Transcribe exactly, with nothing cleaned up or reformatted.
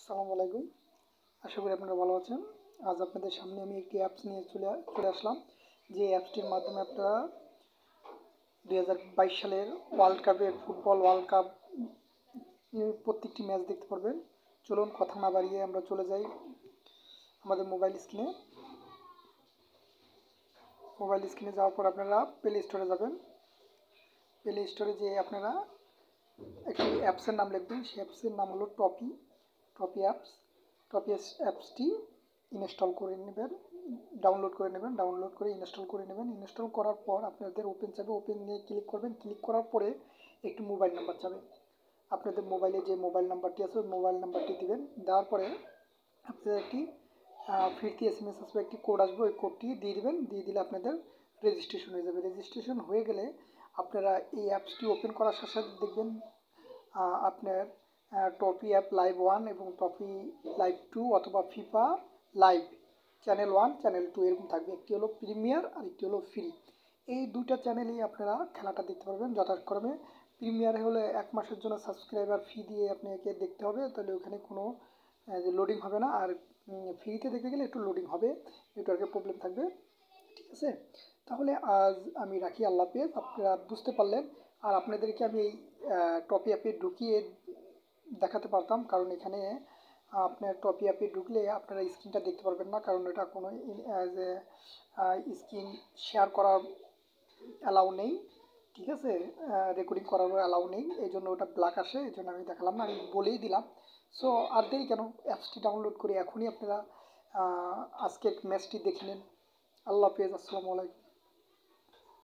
আসসালামু আলাইকুম। আশা করি আপনারা ভালো আছেন। আজ আপনাদের সামনে আমি একটি অ্যাপস নিয়ে চলে চলে আসলাম, যে অ্যাপসটির মাধ্যমে আপনারা দুই হাজার বাইশ সালের ওয়ার্ল্ড কাপের ফুটবল ওয়ার্ল্ড কাপ প্রত্যেকটি ম্যাচ দেখতে পারবেন। চলুন কথা না বাড়িয়ে আমরা চলে যাই আমাদের মোবাইল স্ক্রিনে। মোবাইল স্ক্রিনে যাওয়ার পর আপনারা প্লে স্টোরে যাবেন। প্লে স্টোরে যেয়ে আপনারা একটি অ্যাপসের নাম লিখবেন। সেই অ্যাপসের নাম হলো টপি টপি অ্যাপস। টপি অ্যাপসটি ইনস্টল করে নেবেন, ডাউনলোড করে নেবেন, ডাউনলোড করে ইনস্টল করে নেবেন। ইনস্টল করার পর আপনাদের ওপেন চাবে, ওপেন নিয়ে ক্লিক করবেন। ক্লিক করার পরে একটি মোবাইল নাম্বার চাবে। আপনাদের মোবাইলে যে মোবাইল নাম্বারটি আছে ওই মোবাইল নাম্বারটি দিবেন। দেওয়ার পরে আপনাদের একটি ফিরতি এস এম এস আসবে, একটি কোড আসবে, ওই কোডটি দিয়ে দেবেন। দিয়ে দিলে আপনাদের রেজিস্ট্রেশন হয়ে যাবে। রেজিস্ট্রেশন হয়ে গেলে আপনারা এই অ্যাপসটি ওপেন করার সাথে সাথে দেখবেন আপনার টপি অ্যাপ লাইভ ওয়ান এবং টপি লাইভ টু অথবা FIFA live channel one channel two এরকম থাকবে। একটি হলো প্রিমিয়ার আর একটি হলো ফ্রি। এই দুইটা চ্যানেলেই আপনারা খেলাটা দেখতে পারবেন যথাক্রমে। প্রিমিয়ারে হলে এক মাসের জন্য সাবস্ক্রাইবার ফি দিয়ে আপনাকে দেখতে হবে, তাহলে ওখানে কোনো লোডিং হবে না। আর ফ্রিতে দেখতে গেলে একটু লোডিং হবে, নেটওয়ার্কের প্রবলেম থাকবে। ঠিক আছে, তাহলে আজ আমি রাখি। আল্লাহ হাফেজ। আপনারা বুঝতে পারলেন। আর আপনাদেরকে আমি এই টপি অ্যাপে ঢুকিয়ে দেখাতে পারতাম, কারণ এখানে আপনার টপি অ্যাপে ঢুকলে আপনারা স্ক্রিনটা দেখতে পারবেন না, কারণ এটা কোনো স্ক্রিন শেয়ার করার অ্যালাউ নেই। ঠিক আছে, রেকর্ডিং করারও অ্যালাউ নেই, এই জন্য ওটা ব্ল্যাক আসে, এই জন্য আমি দেখালাম না, আমি বলেই দিলাম। সো আর দেরি কেন, অ্যাপসটি ডাউনলোড করে এখনই আপনারা আজকের ম্যাচটি দেখে নিন। আল্লাহ হাফেজ, আসসালামু আলাইকুম।